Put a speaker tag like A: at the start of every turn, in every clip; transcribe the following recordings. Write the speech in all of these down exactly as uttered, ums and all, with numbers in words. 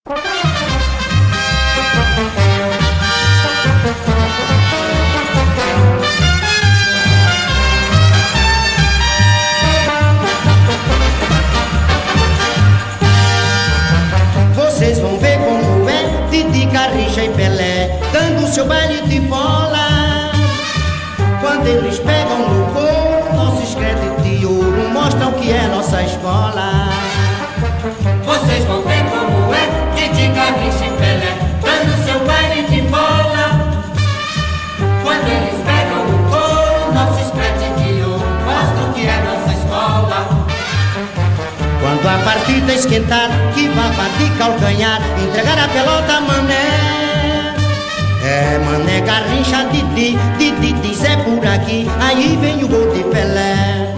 A: Vocês vão ver como é Didi, Garrincha e Pelé dando seu baile de bola. Quando eles pegam no couro nossos créditos de ouro, mostram que é nossa escola.
B: Vocês vão ver como é Didi, Garrincha e Pelé dando seu baile de bola. Quando eles pegam no couro nossos créditos de ouro, mostram que é nossa escola.
A: Quando a partida esquentar, que vá bater calcanhar, entregar a pelota a Mané. É Mané, Garrincha, Didi, Didi diz é por aqui, aí vem o gol de Pelé.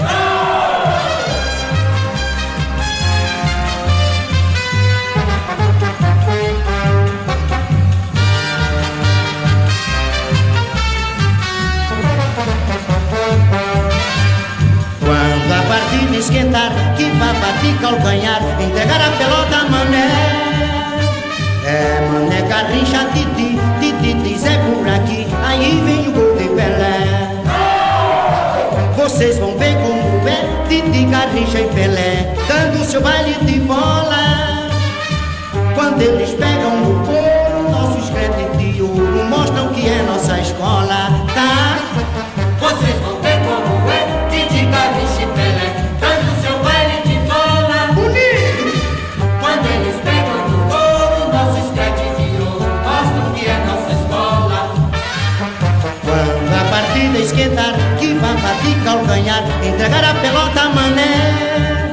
A: Quando a partida esquentar, que vá bater calcanhar, entregar a pelota a Mané. É Mané, Garrincha, Didi, Didi diz é por aqui, aí vem o gol de Pelé. Vocês vão ver como é Didi, Garrincha e Pelé dando seu baile de bola. Quando eles pegam no couro nossos créditos de ouro, mostram que é nossa escola, tá?
B: Vocês vão ver como é Didi, Garrincha e Pelé dando seu baile de bola.
A: Bonito!
B: Quando eles pegam no couro nossos créditos de ouro, mostram que é nossa escola.
A: Quando a partida esquentar, que vá bater calcanhar, entregar a pelota a Mané.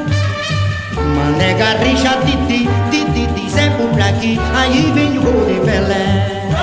A: Mané, Garrincha, Didi, Didi diz é por aqui, aí vem o gol de Pelé.